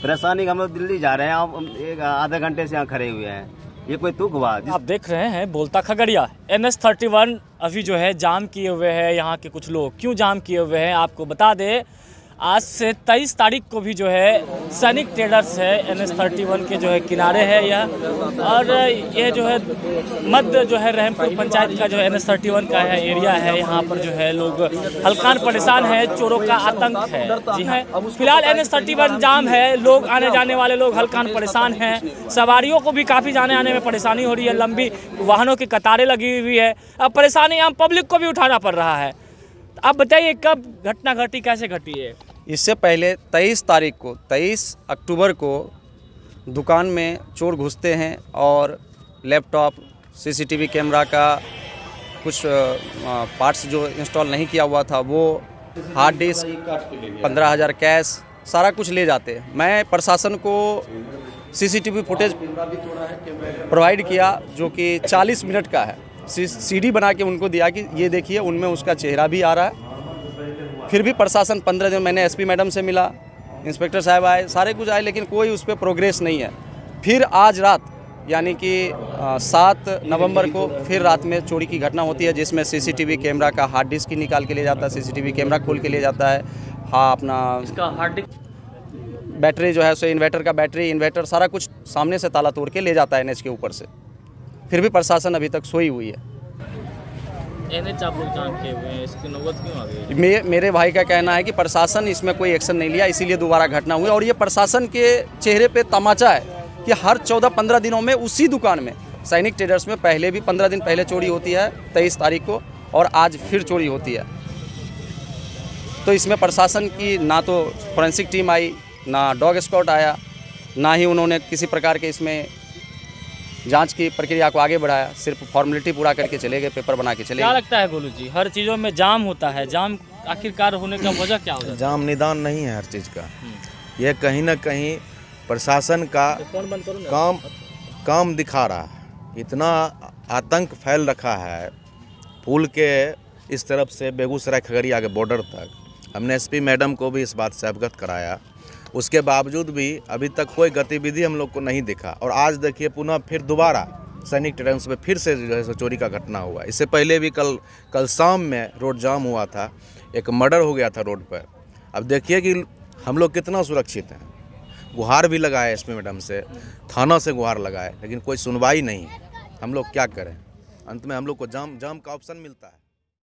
परेशानी हम लोग दिल्ली जा रहे हैं, हम एक आधे घंटे से यहाँ खड़े हुए हैं। ये कोई तुक हुआ? आप देख रहे हैं बोलता खगड़िया NH31 अभी जो है जाम किए हुए हैं यहाँ के कुछ लोग। क्यों जाम किए हुए हैं आपको बता दें, आज से 23 तारीख को भी जो है सैनिक ट्रेडर्स है NH31 के जो है किनारे है यह, और ये जो है मध्य जो है रहमपुर पंचायत का जो है NH31 का है एरिया है। यहाँ पर जो है लोग हल्कान परेशान है, चोरों का आतंक है। जी है, फिलहाल NH31 जाम है, लोग आने जाने वाले लोग हल्कान परेशान हैं। सवारियों को भी काफ़ी जाने आने में परेशानी हो रही है, लंबी वाहनों की कतारें लगी हुई है। अब परेशानी आम पब्लिक को भी उठाना पड़ रहा है। आप बताइए कब घटना घटी, कैसे घटी है? इससे पहले 23 अक्टूबर को दुकान में चोर घुसते हैं और लैपटॉप, सीसीटीवी कैमरा का कुछ पार्ट्स जो इंस्टॉल नहीं किया हुआ था वो, हार्ड डिस्क, 15,000 कैश, सारा कुछ ले जाते हैं। मैं प्रशासन को सीसीटीवी फुटेज प्रोवाइड किया जो कि 40 मिनट का है। सीडी बना के उनको दिया कि ये देखिए, उनमें उसका चेहरा भी आ रहा है। फिर भी प्रशासन 15 दिन, मैंने एसपी मैडम से मिला, इंस्पेक्टर साहब आए, सारे कुछ आए, लेकिन कोई उस पर प्रोग्रेस नहीं है। फिर आज रात यानी कि 7 नवंबर को फिर रात में चोरी की घटना होती है, जिसमें सीसीटीवी कैमरा का हार्ड डिस्क ही निकाल के ले जाता है, सीसीटीवी कैमरा खोल के ले जाता है। हाँ, अपना इसका हार्ड डिस्क, बैटरी जो है सो इन्वर्टर का बैटरी, इन्वर्टर सारा कुछ सामने से ताला तोड़ के ले जाता है NH के ऊपर से। फिर भी प्रशासन अभी तक सोई हुई है। NH आप लोग जाम किए हुए हैं, इसकी नौबत क्यों आ गई? मेरे भाई का कहना है कि प्रशासन इसमें कोई एक्शन नहीं लिया, इसीलिए दोबारा घटना हुई। और ये प्रशासन के चेहरे पे तमाचा है कि हर 14-15 दिनों में उसी दुकान में, सैनिक ट्रेडर्स में पहले भी 15 दिन पहले चोरी होती है 23 तारीख को, और आज फिर चोरी होती है। तो इसमें प्रशासन की ना तो फोरेंसिक टीम आई, ना डॉग स्क्वाड आया, ना ही उन्होंने किसी प्रकार के इसमें जांच की प्रक्रिया को आगे बढ़ाया। सिर्फ फॉर्मेलिटी पूरा करके चले गए, पेपर बना के चले गए। क्या लगता है गोलू जी, हर चीज़ों में जाम होता है, जाम आखिरकार होने का वजह क्या होता है? जाम निदान नहीं है हर चीज़ का। यह कहीं ना कहीं प्रशासन का काम दिखा रहा है। इतना आतंक फैल रखा है पुल के इस तरफ से बेगूसराय खगड़िया के बॉर्डर तक। हमने एसपी मैडम को भी इस बात से अवगत कराया, उसके बावजूद भी अभी तक कोई गतिविधि हम लोग को नहीं दिखा। और आज देखिए पुनः फिर दोबारा सैनिक ट्रेडर्स में फिर से जो है चोरी का घटना हुआ। इससे पहले भी कल शाम में रोड जाम हुआ था, एक मर्डर हो गया था रोड पर। अब देखिए कि हम लोग कितना सुरक्षित हैं। गुहार भी लगाए एसपी मैडम से, थाना से गुहार लगाए, लेकिन कोई सुनवाई नहीं। हम लोग क्या करें? अंत में हम लोग को जाम का ऑप्शन मिलता है।